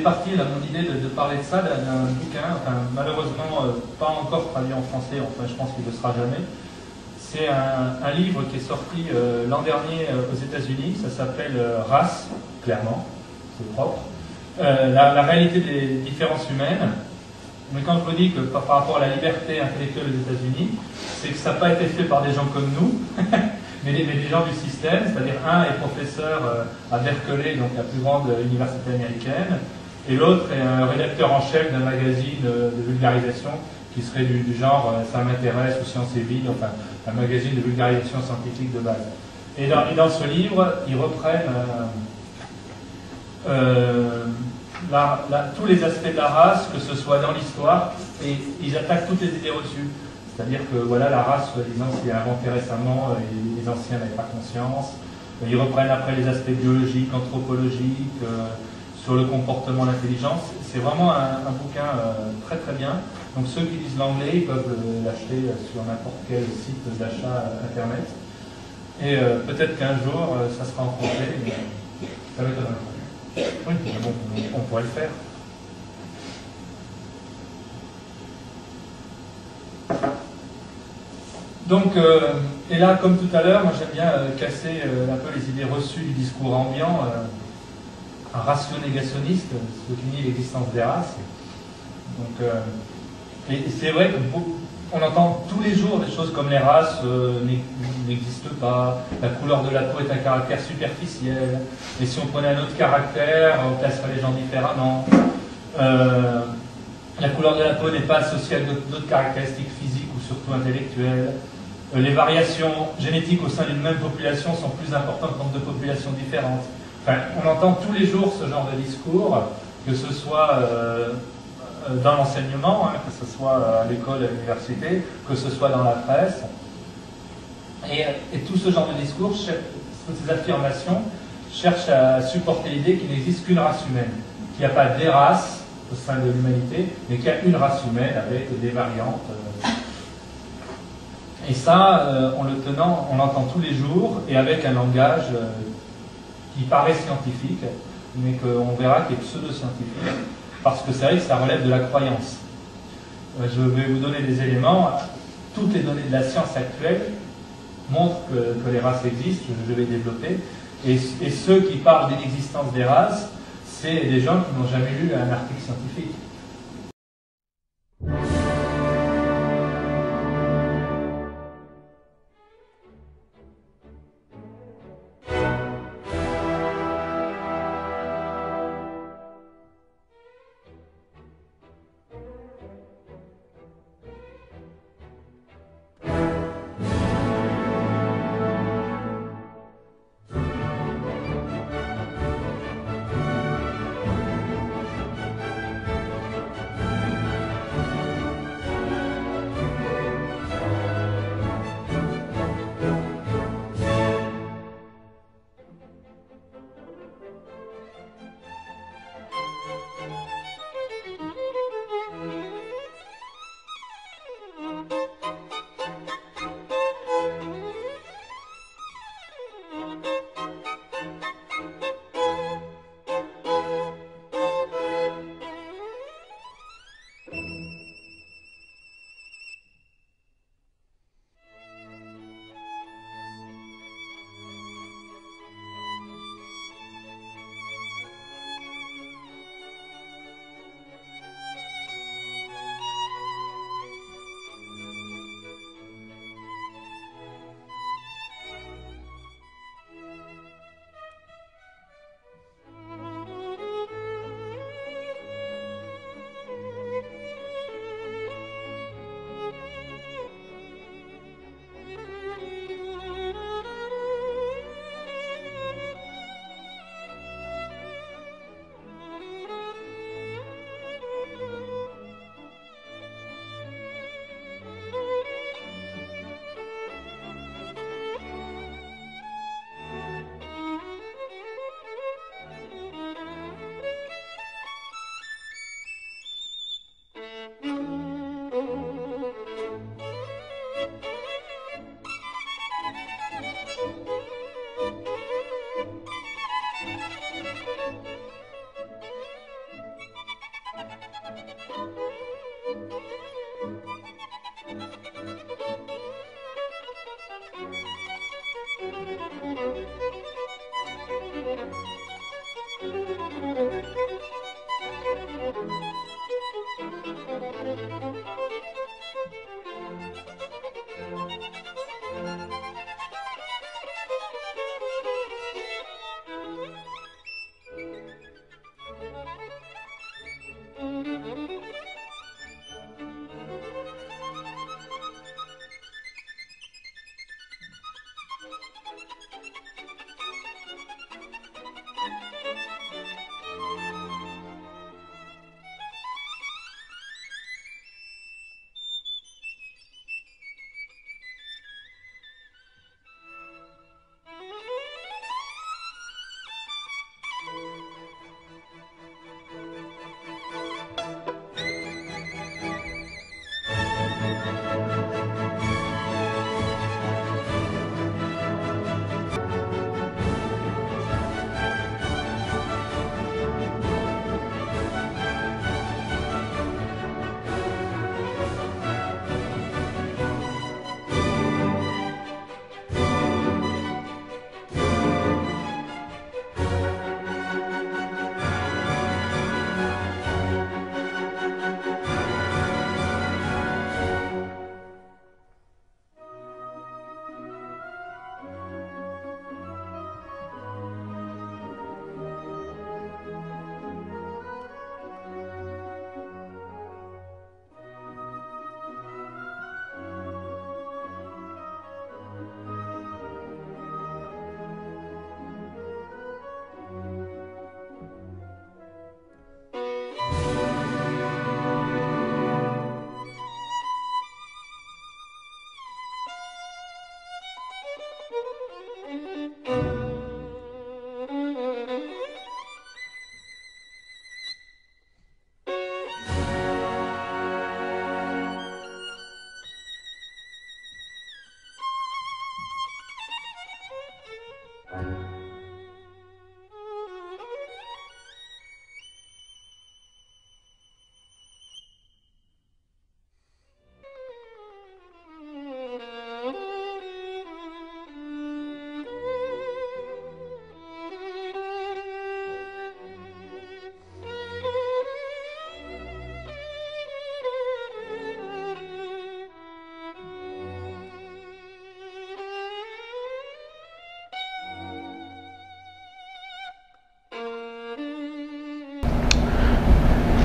parti là, mon idée de parler de ça, d'un bouquin, enfin, malheureusement pas encore traduit en français, enfin je pense qu'il ne le sera jamais. C'est un livre qui est sorti l'an dernier aux États-Unis, ça s'appelle Race, clairement, c'est propre. La réalité des différences humaines. Mais quand je vous dis que par rapport à la liberté intellectuelle aux États-Unis, c'est que ça n'a pas été fait par des gens comme nous, mais des gens du système, c'est-à-dire un est professeur à Berkeley, donc la plus grande université américaine, et l'autre est un rédacteur en chef d'un magazine de vulgarisation qui serait du genre Ça m'intéresse ou Sciences et Vie, enfin un magazine de vulgarisation scientifique de base. Et dans ce livre, ils reprennent tous les aspects de la race, que ce soit dans l'histoire, et ils attaquent toutes les idées reçues. C'est-à-dire que voilà, la race, soi-disant, s'est inventée récemment, et les anciens n'avaient pas conscience. Ils reprennent après les aspects biologiques, anthropologiques, sur le comportement, l'intelligence. C'est vraiment un bouquin très très bien. Donc ceux qui lisent l'anglais, ils peuvent l'acheter sur n'importe quel site d'achat internet. Et peut-être qu'un jour, ça sera en français, mais ça m'étonnerait. Oui, mais bon, on pourrait le faire. Donc, et là, comme tout à l'heure, moi j'aime bien casser un peu les idées reçues du discours ambiant, un ratio négationniste, ce qui nie l'existence des races. Donc, et c'est vrai qu'on entend tous les jours des choses comme les races n'existent pas, la couleur de la peau est un caractère superficiel, et si on prenait un autre caractère, on classerait les gens différemment. La couleur de la peau n'est pas associée à d'autres caractéristiques physiques ou surtout intellectuelles. Les variations génétiques au sein d'une même population sont plus importantes qu'entre deux populations différentes. Enfin, on entend tous les jours ce genre de discours, que ce soit dans l'enseignement, que ce soit à l'école, à l'université, que ce soit dans la presse. Et tout ce genre de discours, toutes ces affirmations, cherchent à supporter l'idée qu'il n'existe qu'une race humaine, qu'il n'y a pas des races au sein de l'humanité, mais qu'il y a une race humaine avec des variantes. Et ça, on l'entend tous les jours, et avec un langage qui paraît scientifique, mais qu'on verra qui est pseudo-scientifique, parce que c'est vrai que ça relève de la croyance. Je vais vous donner des éléments. Toutes les données de la science actuelle montrent que les races existent, je vais développer, et ceux qui parlent d'inexistence des races, c'est des gens qui n'ont jamais lu un article scientifique.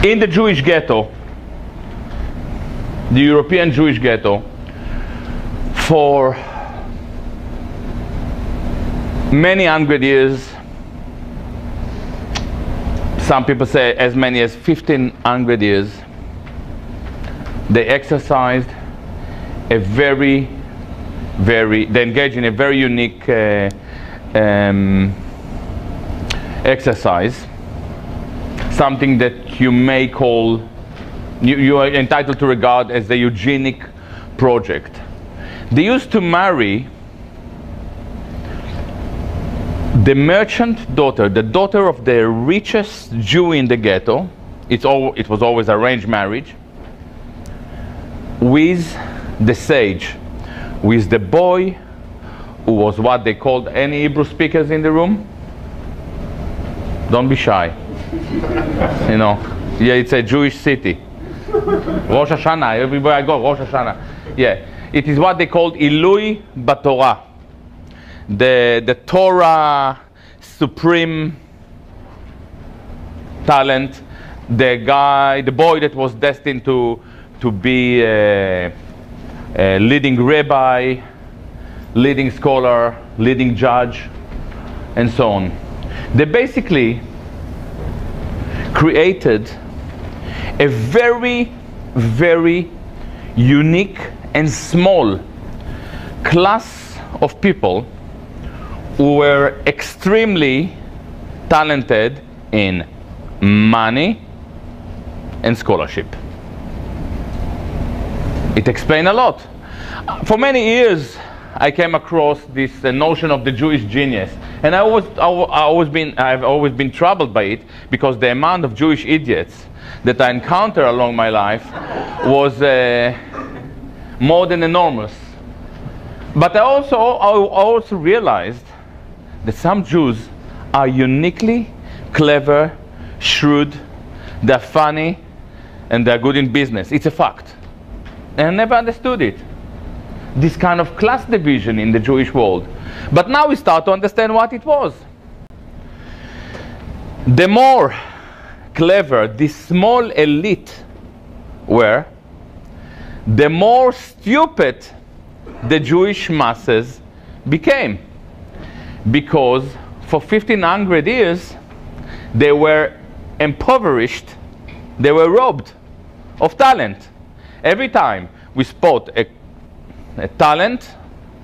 In the Jewish ghetto, the European Jewish ghetto, for many hundred years, some people say as many as 1500 years, they exercised a they engaged in a very unique exercise, something that you may call, you are entitled to regard as the eugenic project. They used to marry the merchant daughter, the daughter of the richest Jew in the ghetto. It was always arranged marriage, with the sage, with the boy who was what they called, any Hebrew speakers in the room? Don't be shy. You know, yeah, it's a Jewish city. Rosh Hashanah, everywhere I go, Rosh Hashanah. Yeah, it is what they called Ilui Batorah. The Torah supreme talent, the boy that was destined to be a leading rabbi, leading scholar, leading judge, and so on. They basically created a very, very unique and small class of people who were extremely talented in money and scholarship. It explained a lot. For many years, I came across this notion of the Jewish genius, and I've always been troubled by it, because the amount of Jewish idiots that I encountered along my life was more than enormous. But I also realized that some Jews are uniquely clever, shrewd, they're funny, and they're good in business. It's a fact. And I never understood it, this kind of class division in the Jewish world. But now we start to understand what it was. The more clever this small elite were, the more stupid the Jewish masses became. Because for 1500 years, they were impoverished, they were robbed of talent. Every time we spot a talent,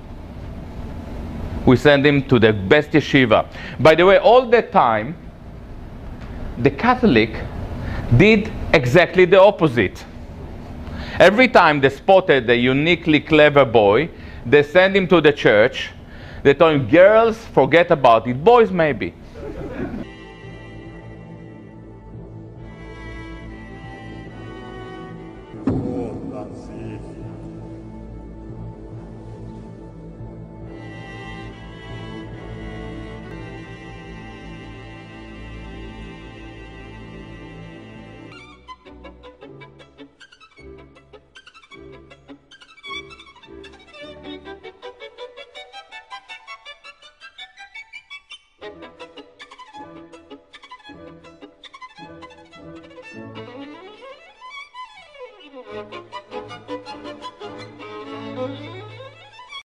we send him to the best yeshiva. By the way, all that time, the Catholic did exactly the opposite. Every time they spotted a uniquely clever boy, they send him to the church. They told him, girls, forget about it, boys maybe.